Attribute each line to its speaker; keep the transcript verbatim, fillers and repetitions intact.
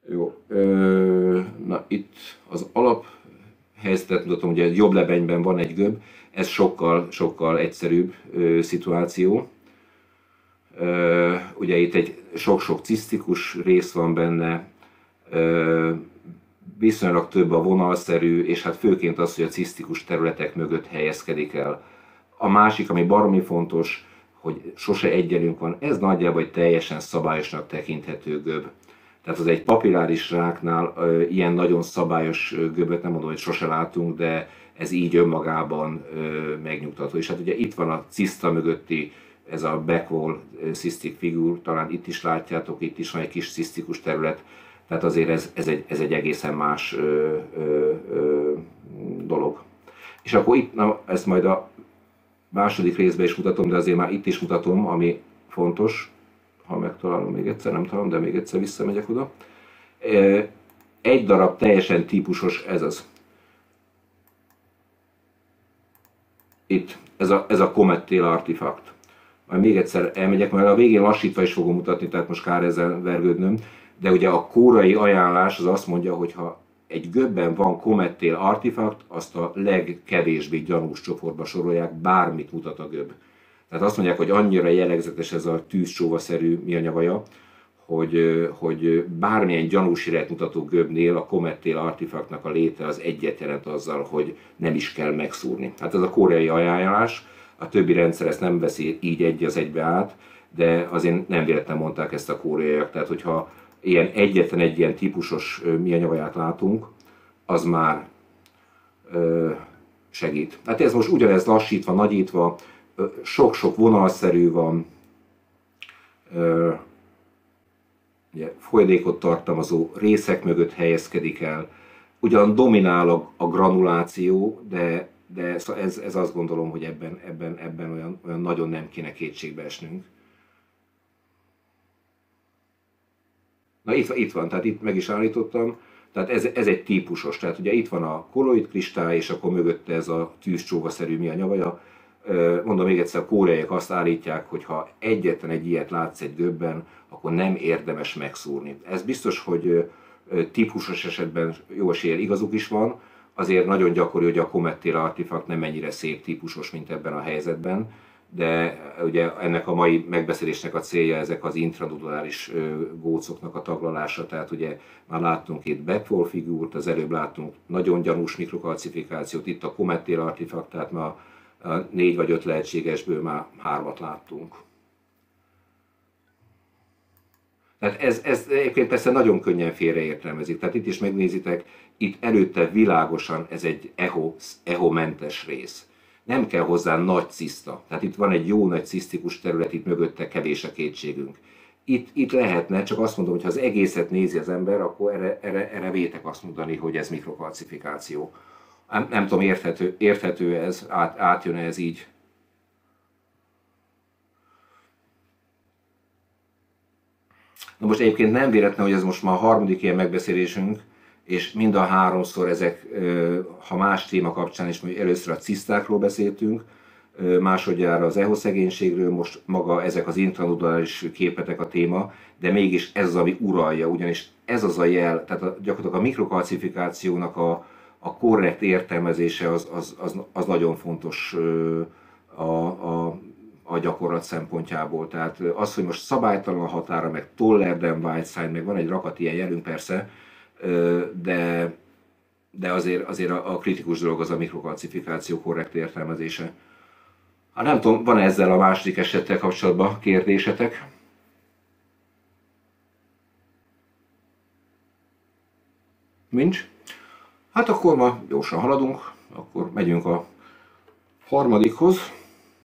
Speaker 1: Jó. Ö, na itt az alaphelyzetet mutatom, ugye jobb lebenyben van egy gömb, ez sokkal, sokkal egyszerűbb ö, szituáció. Ö, ugye itt egy sok-sok cisztikus rész van benne, ö, viszonylag több a vonalszerű, és hát főként az, hogy a cisztikus területek mögött helyezkedik el. A másik, ami baromi fontos, hogy sose egyenlünk van, ez nagyjából egy teljesen szabályosnak tekinthető gömb. Tehát az egy papilláris ráknál ö, ilyen nagyon szabályos gömböt nem mondom, hogy sose látunk, de ez így önmagában ö, megnyugtató. És hát ugye itt van a ciszta mögötti, ez a backwall cystic figure, talán itt is látjátok, itt is van egy kis cisztikus terület, tehát azért ez, ez, egy, ez egy egészen más ö, ö, ö, dolog. És akkor itt, na, ezt majd a második részben is mutatom, de azért már itt is mutatom, ami fontos, ha megtalálom még egyszer, nem találom, de még egyszer visszamegyek oda. Egy darab teljesen típusos, ez az. Itt, ez a, ez a Comet Tail artifakt. Majd még egyszer elmegyek, mert a végén lassítva is fogom mutatni, tehát most kár ezzel vergődnöm. De ugye a kórai ajánlás az azt mondja, hogy ha egy gömbben van Comet Tail artifakt, azt a legkevésbé gyanús csoportba sorolják, bármit mutat a gömb. Tehát azt mondják, hogy annyira jellegzetes ez a tűzcsóvaszerű műanyavaja, hogy, hogy bármilyen gyanús irányt mutató gömbnél a Comet Tail artifaktnak a léte az egyet jelent azzal, hogy nem is kell megszúrni. Hát ez a koreai ajánlás, a többi rendszer ezt nem veszi így egy az egybe át, de azért nem véletlenül mondták ezt a koreaiak. Tehát hogyha ilyen egyetlen egy ilyen típusos műanyavaját látunk, az már ö, segít. Hát ez most ugyanez lassítva, nagyítva, sok-sok vonalszerű van, ö, ugye, folyadékot tartalmazó részek mögött helyezkedik el. Ugyan dominál a, a granuláció, de, de ez, ez azt gondolom, hogy ebben, ebben, ebben olyan, olyan nagyon nem kéne kétségbe esnünk. Na itt, itt van, tehát itt meg is állítottam, tehát ez, ez egy típusos, tehát ugye itt van a kolloid kristály, és akkor mögötte ez a tűzcsóvaszerű műanyavaja. Mondom még egyszer, a koreaiak azt állítják, hogy ha egyetlen egy ilyet látsz egy gömbben, akkor nem érdemes megszúrni. Ez biztos, hogy típusos esetben jó eséllyel igazuk is van, azért nagyon gyakori, hogy a Comet Tail artifakt nem ennyire szép típusos, mint ebben a helyzetben, de ugye ennek a mai megbeszélésnek a célja ezek az intranuduláris gócoknak a taglalása, tehát ugye már láttunk itt backwall figúrt, az előbb láttunk nagyon gyanús mikrokalcifikációt, itt a Comet Tail artifakt, tehát már a négy vagy öt lehetségesből már hármat láttunk. Tehát ez, ez egyébként persze nagyon könnyen félreértelmezik. Tehát itt is megnézitek, itt előtte világosan ez egy echo, echo-mentes rész. Nem kell hozzá nagy ciszta. Tehát itt van egy jó nagy cisztikus terület, itt mögötte kevés a kétségünk. Itt, itt lehetne, csak azt mondom, hogy ha az egészet nézi az ember, akkor erre, erre, erre vétek azt mondani, hogy ez mikrokalcifikáció. Nem, nem tudom, érthető, érthető ez, át, átjön ez így. Na most egyébként nem véletlen, hogy ez most már a harmadik ilyen megbeszélésünk, és mind a háromszor ezek, ha más téma kapcsán is, mondjuk először a cisztákról beszéltünk, másodjára az echoszegénységről, most maga ezek az intranuduláris képetek a téma, de mégis ez az, ami uralja, ugyanis ez az a jel, tehát a, gyakorlatilag a mikrokalcifikációnak a, a korrekt értelmezése az, az, az, az nagyon fontos a, a, a gyakorlat szempontjából. Tehát az, hogy most szabálytalan a határa, meg toller than white sign, meg van egy rakat ilyen jelünk persze, de, de azért, azért a, a kritikus dolog az a mikrokalcifikáció korrekt értelmezése. Hát nem tudom, van ezzel a második esettel kapcsolatban kérdésetek? Nincs? Hát akkor ma gyorsan haladunk, akkor megyünk a harmadikhoz.